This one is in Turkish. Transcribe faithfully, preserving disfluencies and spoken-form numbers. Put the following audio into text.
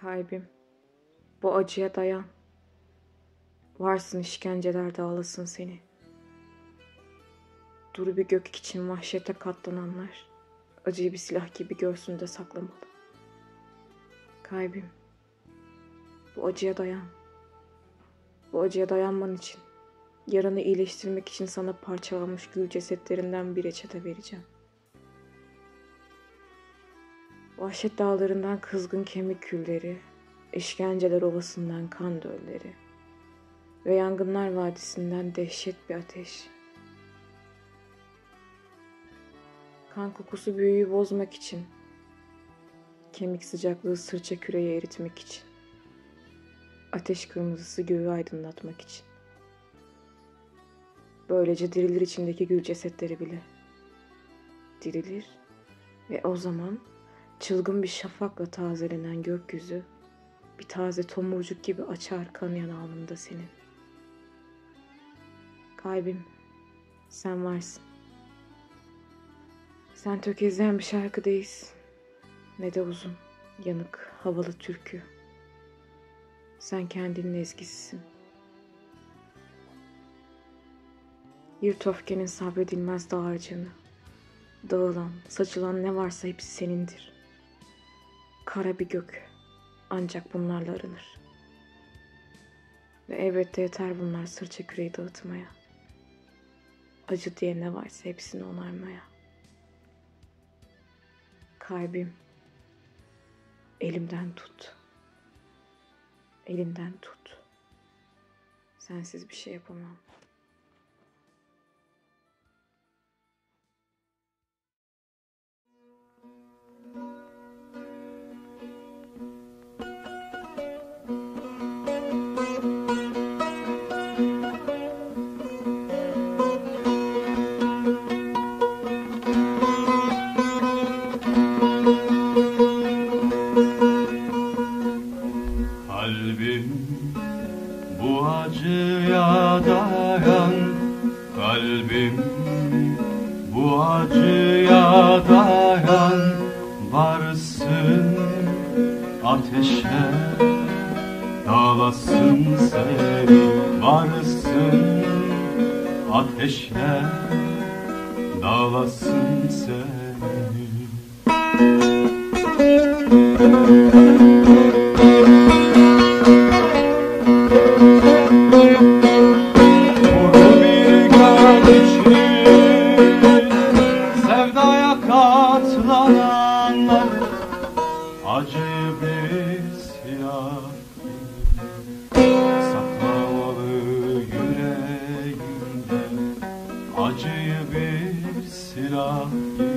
Kalbim, bu acıya dayan. Varsın işkencelerde ağlasın seni. Duru bir gök için vahşete katlananlar, acıyı bir silah gibi göğsünde saklamalı. Kalbim, bu acıya dayan. Bu acıya dayanman için, yaranı iyileştirmek için sana parçalanmış gül cesetlerinden bir reçete vereceğim. Vahşet dağlarından kızgın kemik külleri, işkenceler ovasından kan dölleri ve yangınlar vadisinden dehşet bir ateş. Kan kokusu büyüyü bozmak için, kemik sıcaklığı sırça küreyi eritmek için, ateş kırmızısı göğü aydınlatmak için. Böylece dirilir içindeki gül cesetleri bile. Dirilir ve o zaman çılgın bir şafakla tazelenen gökyüzü bir taze tomurcuk gibi açar kanayan alnında senin. Kalbim, sen varsın. Sen tökezleyen bir şarkı değilsin. Ne de uzun, yanık, havalı türkü. Sen kendinin ezgisisin. Yırt öfkenin sabredilmez dağarcığını. Dağılan, saçılan ne varsa hepsi senindir. Kara bir gök, ancak bunlarla arınır. Ve elbette yeter bunlar sırça küreyi dağıtmaya. Acı diye ne varsa hepsini onarmaya. Kalbim, elimden tut. Elimden tut. Sensiz bir şey yapamam. Kalbim, bu acıya dayan. Kalbim, bu acıya dayan. Varsın ateşe, dağlasın seni. Varsın ateşe, dağlasın seni. Sevdaya katlananlar acıyı bir silah saklamalı yüreğinde. Acıyı bir silah